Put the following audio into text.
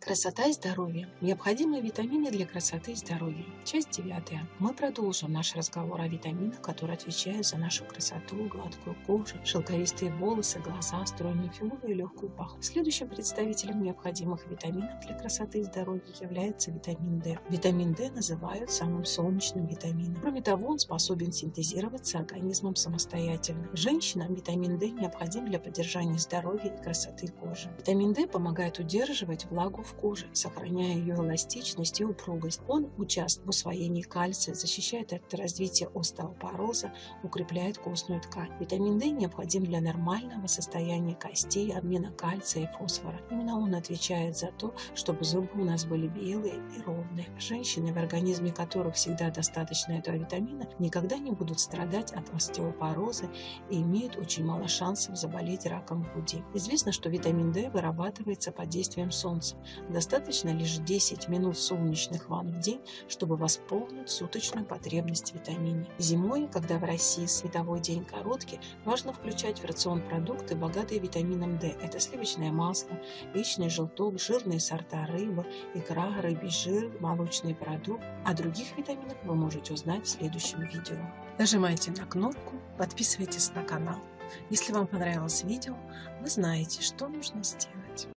Красота и здоровье. Необходимые витамины для красоты и здоровья. Часть 9. Мы продолжим наш разговор о витаминах, которые отвечают за нашу красоту, гладкую кожу, шелковистые волосы, глаза, стройную фигуру и легкую пахну. Следующим представителем необходимых витаминов для красоты и здоровья является витамин D. Витамин D называют самым солнечным витамином. Кроме того, он способен синтезироваться организмом самостоятельно. Женщинам витамин D необходим для поддержания здоровья и красоты кожи. Витамин D помогает удерживать влагу в кожи, сохраняя ее эластичность и упругость. Он участвует в усвоении кальция, защищает от развития остеопороза, укрепляет костную ткань. Витамин D необходим для нормального состояния костей, обмена кальция и фосфора. Именно он отвечает за то, чтобы зубы у нас были белые и ровные. Женщины, в организме которых всегда достаточно этого витамина, никогда не будут страдать от остеопороза и имеют очень мало шансов заболеть раком груди. Известно, что витамин D вырабатывается под действием солнца. Достаточно лишь 10 минут солнечных ванн в день, чтобы восполнить суточную потребность в витамине. Зимой, когда в России световой день короткий, важно включать в рацион продукты, богатые витамином D. Это сливочное масло, яичный желток, жирные сорта рыбы, икра, рыбий жир, молочный продукт. О других витаминах вы можете узнать в следующем видео. Нажимайте на кнопку, подписывайтесь на канал. Если вам понравилось видео, вы знаете, что нужно сделать.